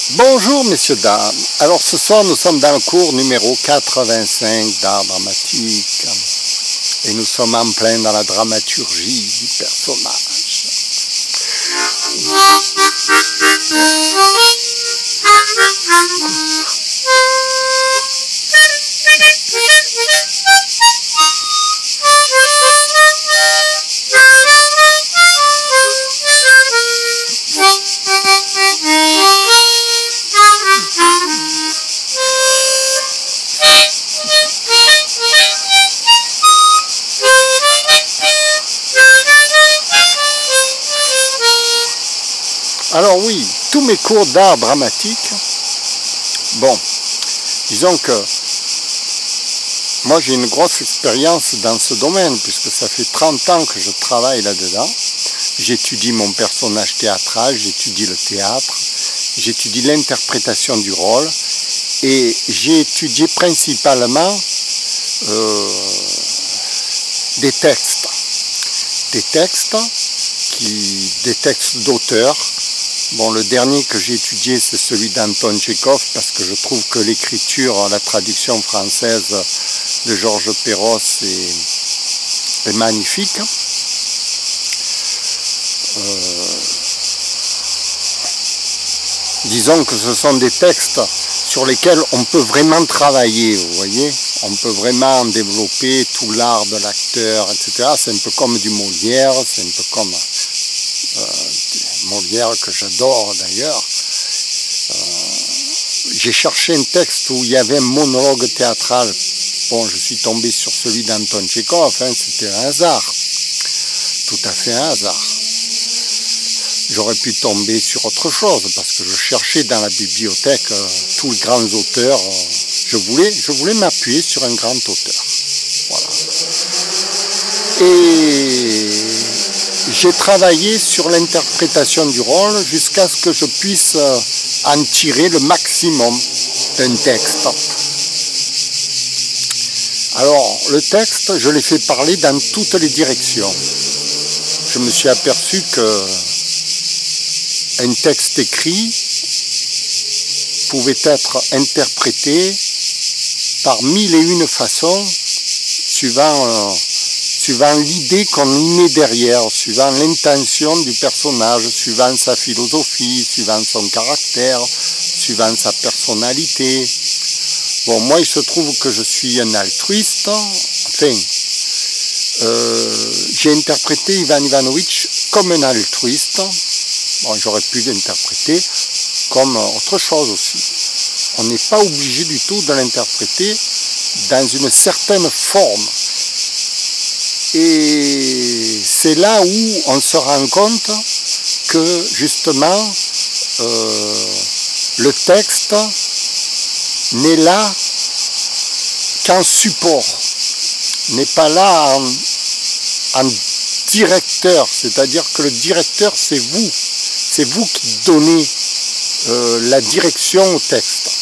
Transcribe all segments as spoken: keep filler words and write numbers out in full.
Bonjour messieurs, dames. Alors ce soir nous sommes dans le cours numéro quatre-vingt-cinq d'art dramatique et nous sommes en plein dans la dramaturgie du personnage. Alors oui, tous mes cours d'art dramatique, bon, disons que moi j'ai une grosse expérience dans ce domaine, puisque ça fait trente ans que je travaille là-dedans. J'étudie mon personnage théâtral, j'étudie le théâtre, j'étudie l'interprétation du rôle, et j'ai étudié principalement euh, des textes, des textes, qui, des textes d'auteurs. Bon, le dernier que j'ai étudié, c'est celui d'Anton Tchekhov, parce que je trouve que l'écriture, la traduction française de Georges Perros est, est magnifique. Euh, disons que ce sont des textes sur lesquels on peut vraiment travailler, vous voyez. On peut vraiment développer tout l'art de l'acteur, et cetera. C'est un peu comme du Molière, c'est un peu comme... Euh, Molière que j'adore d'ailleurs. Euh, j'ai cherché un texte où il y avait un monologue théâtral. Bon, je suis tombé sur celui d'Anton Tchekhov, hein, c'était un hasard, tout à fait un hasard. J'aurais pu tomber sur autre chose parce que je cherchais dans la bibliothèque euh, tous les grands auteurs. Euh, je voulais, je voulais m'appuyer sur un grand auteur. Voilà. Et j'ai travaillé sur l'interprétation du rôle jusqu'à ce que je puisse en tirer le maximum d'un texte. Alors, le texte, je l'ai fait parler dans toutes les directions. Je me suis aperçu que un texte écrit pouvait être interprété par mille et une façons, suivant... Euh, suivant l'idée qu'on y met derrière, suivant l'intention du personnage, suivant sa philosophie, suivant son caractère, suivant sa personnalité. Bon, moi, il se trouve que je suis un altruiste. Enfin, euh, j'ai interprété Ivan Ivanovitch comme un altruiste. Bon, j'aurais pu l'interpréter comme autre chose aussi. On n'est pas obligé du tout de l'interpréter dans une certaine forme. Et c'est là où on se rend compte que justement euh, le texte n'est là qu'en support, n'est pas là en, en directeur, c'est-à-dire que le directeur c'est vous, c'est vous qui donnez euh, la direction au texte.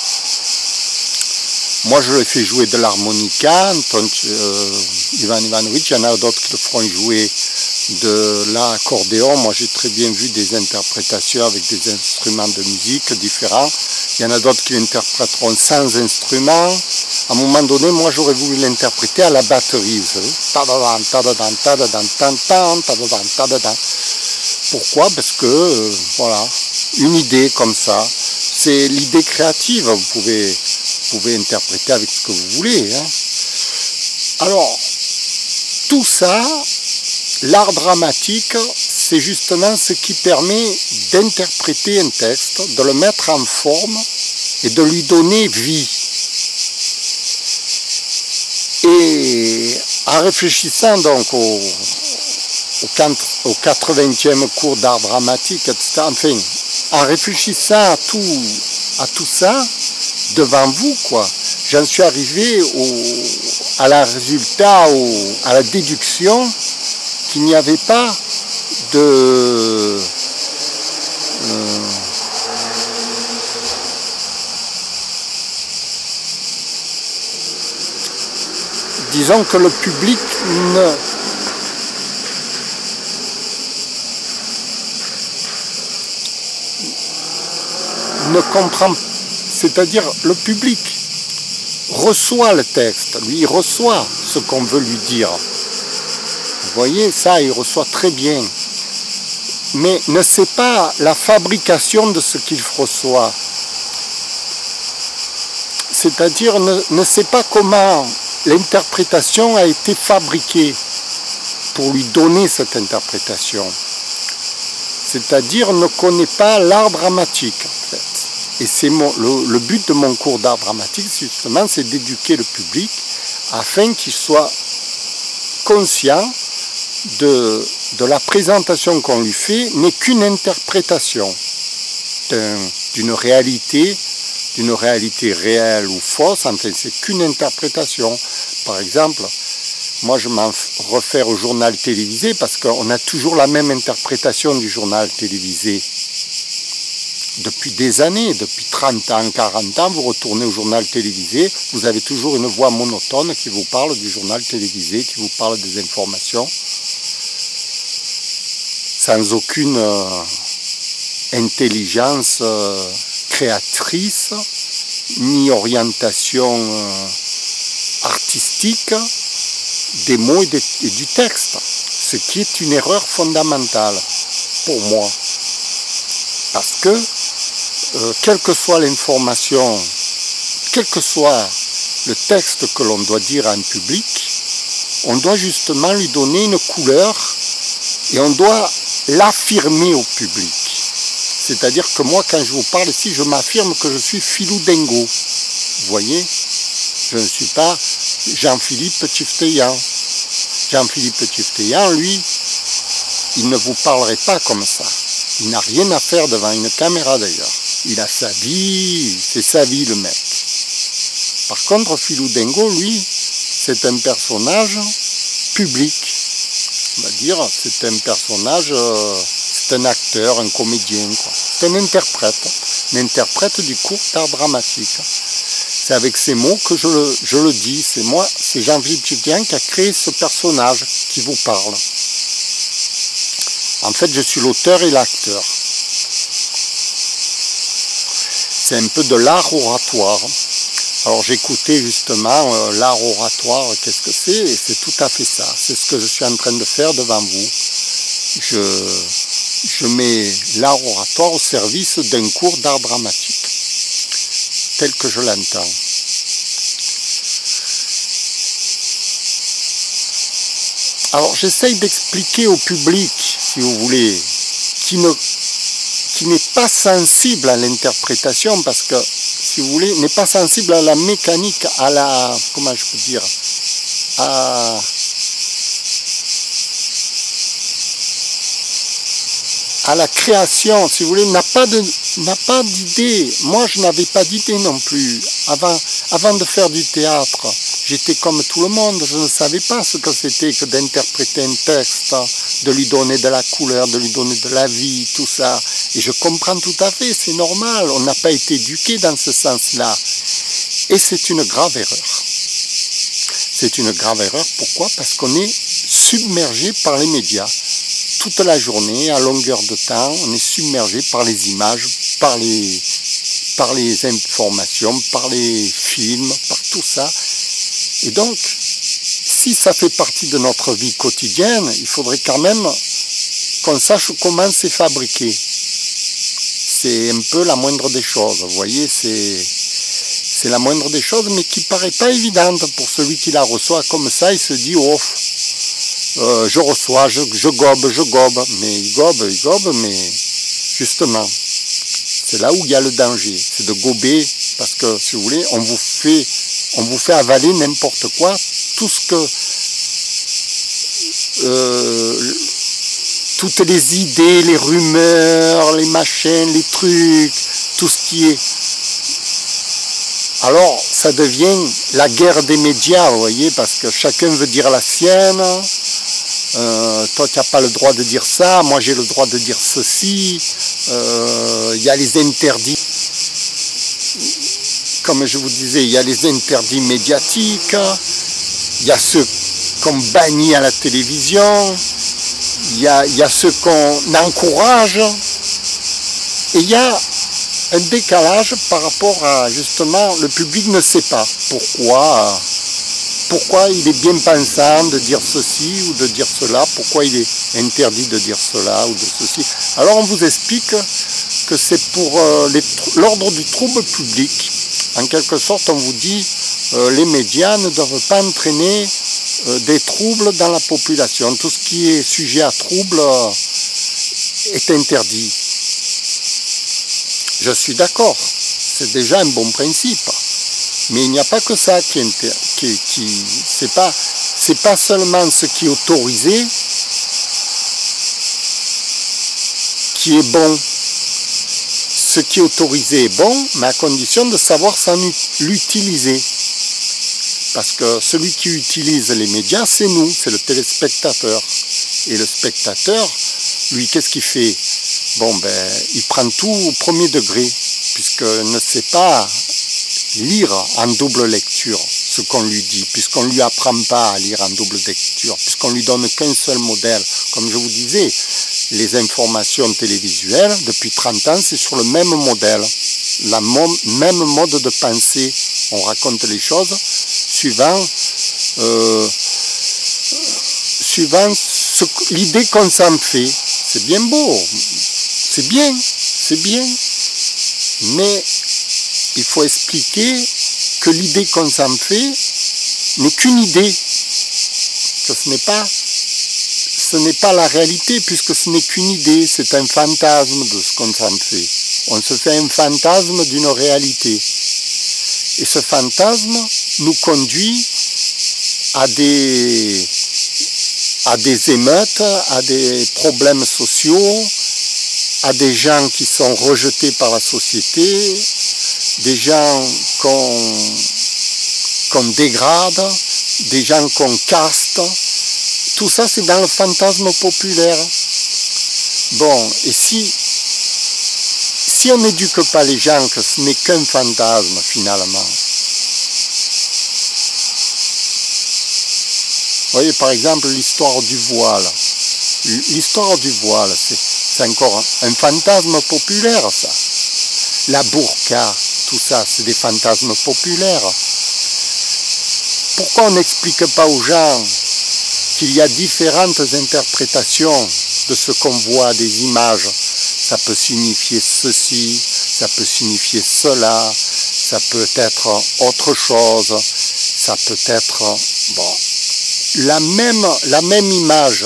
Moi, je le fais jouer de l'harmonica, euh, Ivan Ivanovitch, il y en a d'autres qui le feront jouer de l'accordéon. Moi, j'ai très bien vu des interprétations avec des instruments de musique différents. Il y en a d'autres qui l'interpréteront sans instrument. À un moment donné, moi, j'aurais voulu l'interpréter à la batterie, vous savez. Pourquoi? Parce que, euh, voilà, une idée comme ça, c'est l'idée créative, vous pouvez... Vous pouvez interpréter avec ce que vous voulez. Hein. Alors, tout ça, l'art dramatique, c'est justement ce qui permet d'interpréter un texte, de le mettre en forme et de lui donner vie. Et en réfléchissant donc au, au quatre-vingtième cours d'art dramatique, et cetera, enfin, en réfléchissant à tout, à tout ça, devant vous, quoi. J'en suis arrivé au, à la résultat, au, à la déduction qu'il n'y avait pas de... Euh, disons que le public ne... ne comprend, c'est-à-dire le public reçoit le texte, lui il reçoit ce qu'on veut lui dire. Vous voyez, ça il reçoit très bien, mais ne sait pas la fabrication de ce qu'il reçoit. C'est-à-dire ne, ne sait pas comment l'interprétation a été fabriquée pour lui donner cette interprétation. C'est-à-dire ne connaît pas l'art dramatique en fait. Et c'est mon, le, le but de mon cours d'art dramatique, justement, c'est d'éduquer le public afin qu'il soit conscient de, de la présentation qu'on lui fait n'est qu'une interprétation d'une réalité, d'une réalité réelle ou fausse, enfin c'est qu'une interprétation. Par exemple, moi je m'en réfère au journal télévisé parce qu'on a toujours la même interprétation du journal télévisé. Depuis des années, depuis trente ans, quarante ans, vous retournez au journal télévisé, vous avez toujours une voix monotone qui vous parle du journal télévisé, qui vous parle des informations, sans aucune euh, intelligence euh, créatrice, ni orientation euh, artistique des mots et, des, et du texte, ce qui est une erreur fondamentale pour moi. Parce que, euh, quelle que soit l'information, quel que soit le texte que l'on doit dire à un public, on doit justement lui donner une couleur et on doit l'affirmer au public. C'est-à-dire que moi, quand je vous parle ici, je m'affirme que je suis Philou Dengo. Vous voyez, je ne suis pas Jean-Philippe Tchifteyan. Jean-Philippe Tchifteyan, lui, il ne vous parlerait pas comme ça. Il n'a rien à faire devant une caméra d'ailleurs. Il a sa vie, c'est sa vie le mec. Par contre, Philou Dengo, lui, c'est un personnage public. On va dire, c'est un personnage, euh, c'est un acteur, un comédien, quoi. C'est un interprète, un interprète du cours d'art dramatique. C'est avec ces mots que je le, je le dis. C'est moi, c'est Jean-Philippe Tchifteyan qui a créé ce personnage qui vous parle. En fait, je suis l'auteur et l'acteur. C'est un peu de l'art oratoire. Alors j'écoutais justement euh, l'art oratoire, qu'est-ce que c'est? Et c'est tout à fait ça. C'est ce que je suis en train de faire devant vous. Je, je mets l'art oratoire au service d'un cours d'art dramatique, tel que je l'entends. Alors j'essaye d'expliquer au public, si vous voulez, qui ne, qui n'est pas sensible à l'interprétation, parce que, si vous voulez, n'est pas sensible à la mécanique, à la, comment je peux dire, à, à la création, si vous voulez, n'a pas de, n'a pas d'idée. Moi, je n'avais pas d'idée non plus. Avant, avant de faire du théâtre, j'étais comme tout le monde, je ne savais pas ce que c'était que d'interpréter un texte, de lui donner de la couleur, de lui donner de la vie, tout ça. Et je comprends tout à fait, c'est normal, on n'a pas été éduqué dans ce sens-là. Et c'est une grave erreur. C'est une grave erreur, pourquoi? Parce qu'on est submergé par les médias. Toute la journée, à longueur de temps, on est submergé par les images, par les, par les informations, par les films, par tout ça. Et donc, si ça fait partie de notre vie quotidienne, il faudrait quand même qu'on sache comment c'est fabriqué. C'est un peu la moindre des choses, vous voyez, c'est c'est la moindre des choses, mais qui paraît pas évidente pour celui qui la reçoit comme ça. Il se dit, oh, euh, je reçois, je, je gobe, je gobe, mais il gobe, il gobe, mais justement, c'est là où il y a le danger, c'est de gober, parce que, si vous voulez, on vous fait, on vous fait avaler n'importe quoi, tout ce que... Euh, toutes les idées, les rumeurs, les machins, les trucs, tout ce qui est... Alors, ça devient la guerre des médias, vous voyez, parce que chacun veut dire la sienne. Euh, toi, tu n'as pas le droit de dire ça, moi j'ai le droit de dire ceci. Euh, il y a les interdits. Comme je vous disais, il y a les interdits médiatiques. Il y a ceux qu'on bannit à la télévision. Il y a, il y a ceux qu'on encourage. Et il y a un décalage par rapport à, justement, le public ne sait pas pourquoi, pourquoi il est bien pensant de dire ceci ou de dire cela, pourquoi il est interdit de dire cela ou de ceci. Alors on vous explique que c'est pour euh, l'ordre du trouble public. En quelque sorte, on vous dit euh, les médias ne doivent pas entraîner euh, des troubles dans la population. Tout ce qui est sujet à trouble euh, est interdit. Je suis d'accord, c'est déjà un bon principe. Mais il n'y a pas que ça qui est qui, qui c'est pas c'est pas seulement ce qui est autorisé qui est bon. Ce qui est autorisé est bon, mais à condition de savoir l'utiliser. Parce que celui qui utilise les médias, c'est nous, c'est le téléspectateur. Et le spectateur, lui, qu'est-ce qu'il fait? Bon, ben, il prend tout au premier degré, puisqu'il ne sait pas lire en double lecture ce qu'on lui dit, puisqu'on ne lui apprend pas à lire en double lecture, puisqu'on ne lui donne qu'un seul modèle. Comme je vous disais, les informations télévisuelles, depuis trente ans, c'est sur le même modèle, la même mode de pensée. On raconte les choses suivant, euh, suivant l'idée qu'on s'en fait. C'est bien beau, c'est bien, c'est bien, mais il faut expliquer que l'idée qu'on s'en fait n'est qu'une idée, que ce n'est pas ce n'est pas la réalité, puisque ce n'est qu'une idée, c'est un fantasme de ce qu'on s'en fait. On se fait un fantasme d'une réalité. Et ce fantasme nous conduit à des, à des émeutes, à des problèmes sociaux, à des gens qui sont rejetés par la société, des gens qu'on qu'on dégrade, des gens qu'on caste. Tout ça, c'est dans le fantasme populaire. Bon, et si, si on n'éduque pas les gens que ce n'est qu'un fantasme, finalement. Vous voyez, par exemple, l'histoire du voile. L'histoire du voile, c'est encore un fantasme populaire, ça. La burqa, tout ça, c'est des fantasmes populaires. Pourquoi on n'explique pas aux gens qu'il y a différentes interprétations de ce qu'on voit, des images? Ça peut signifier ceci, ça peut signifier cela, ça peut être autre chose, ça peut être, bon, la même, la même image,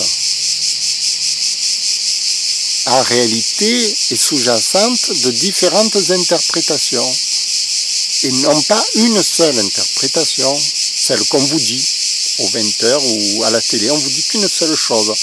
en réalité, est sous-jacente de différentes interprétations, et non pas une seule interprétation, celle qu'on vous dit aux vingt heures ou à la télé, on vous dit qu'une seule chose.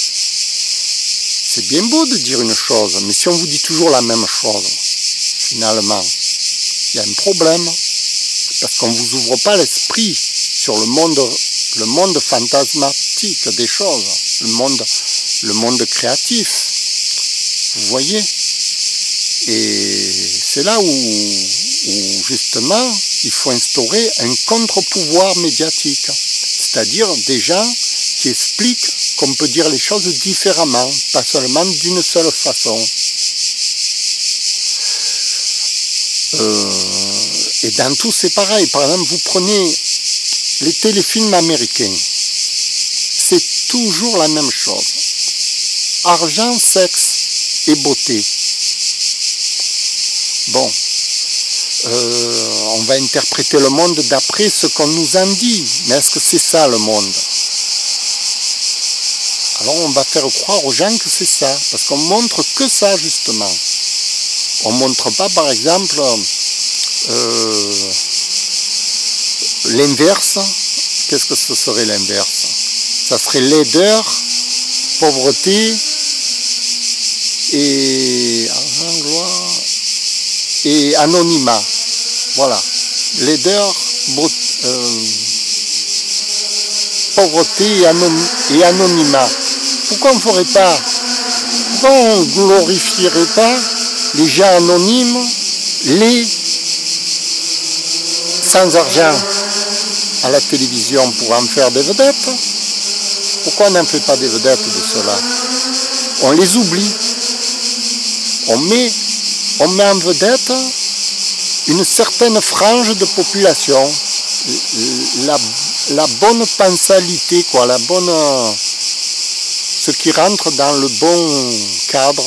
C'est bien beau de dire une chose, mais si on vous dit toujours la même chose, finalement, il y a un problème, parce qu'on ne vous ouvre pas l'esprit sur le monde, le monde fantasmatique des choses, le monde, le monde créatif. Vous voyez? Et c'est là où, où, justement, il faut instaurer un contre-pouvoir médiatique. C'est-à-dire des gens qui expliquent qu'on peut dire les choses différemment, pas seulement d'une seule façon. Euh, et dans tout, c'est pareil. Par exemple, vous prenez les téléfilms américains. C'est toujours la même chose. Argent, sexe et beauté. Bon. Euh, on va interpréter le monde d'après ce qu'on nous en dit. Mais est-ce que c'est ça le monde? Alors on va faire croire aux gens que c'est ça, parce qu'on montre que ça justement. On ne montre pas par exemple euh, l'inverse. Qu'est-ce que ce serait l'inverse? Ça serait laideur, pauvreté et argent, gloire et anonymat. Voilà. Laideur, euh, pauvreté et, anon et anonymat. Pourquoi on ne ferait pas, pourquoi on ne glorifierait pas les gens anonymes, les sans argent à la télévision pour en faire des vedettes? Pourquoi on n'en fait pas des vedettes de cela? On les oublie. On met on met en vedette une certaine frange de population, la, la bonne pensalité, quoi, la bonne, ce qui rentre dans le bon cadre.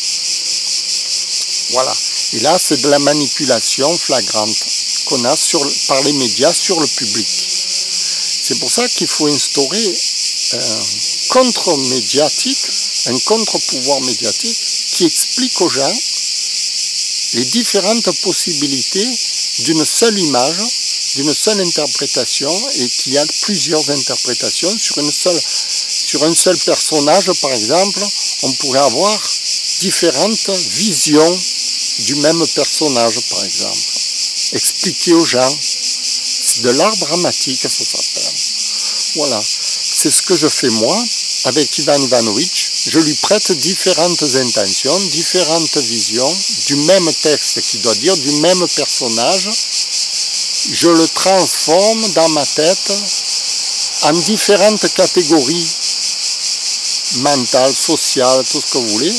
Voilà. Et là, c'est de la manipulation flagrante qu'on a sur, par les médias sur le public. C'est pour ça qu'il faut instaurer un contre-médiatique, un contre-pouvoir médiatique qui explique aux gens les différentes possibilités d'une seule image, d'une seule interprétation, et qu'il y a plusieurs interprétations sur, une seule, sur un seul personnage, par exemple. On pourrait avoir différentes visions du même personnage, par exemple. Expliquer aux gens. C'est de l'art dramatique, ça s'appelle. Voilà. C'est ce que je fais moi, avec Ivan Ivanovic. Je lui prête différentes intentions, différentes visions, du même texte qui doit dire, du même personnage. Je le transforme dans ma tête en différentes catégories mentales, sociales, tout ce que vous voulez.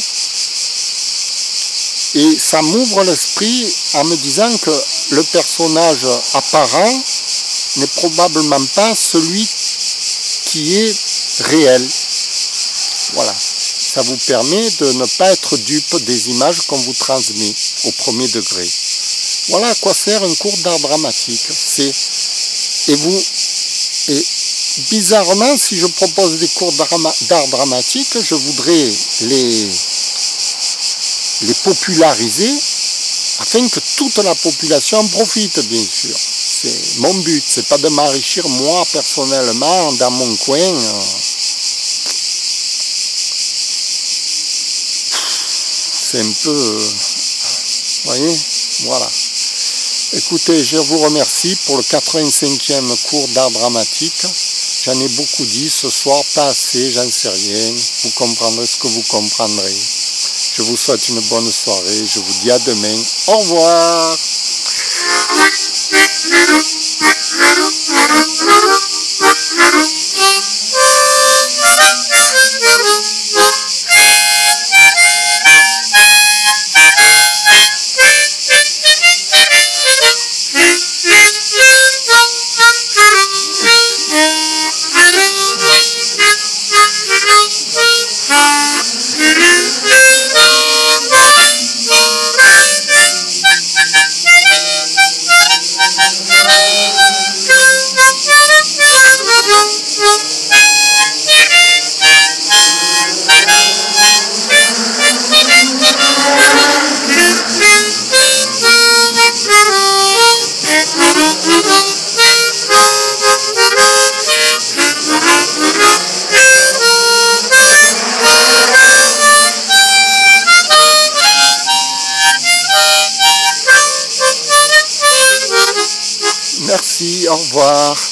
Et ça m'ouvre l'esprit en me disant que le personnage apparent n'est probablement pas celui qui est réel. Voilà. Ça vous permet de ne pas être dupe des images qu'on vous transmet au premier degré. Voilà à quoi sert un cours d'art dramatique. C'est et vous et bizarrement, si je propose des cours d'art dramatique, je voudrais les les populariser afin que toute la population en profite, bien sûr. C'est mon but, c'est pas de m'enrichir moi personnellement dans mon coin. C'est un peu, vous voyez, voilà. Écoutez, je vous remercie pour le quatre-vingt-cinquième cours d'art dramatique. J'en ai beaucoup dit ce soir, pas assez, j'en sais rien. Vous comprendrez ce que vous comprendrez. Je vous souhaite une bonne soirée, je vous dis à demain. Au revoir. Merci, au revoir.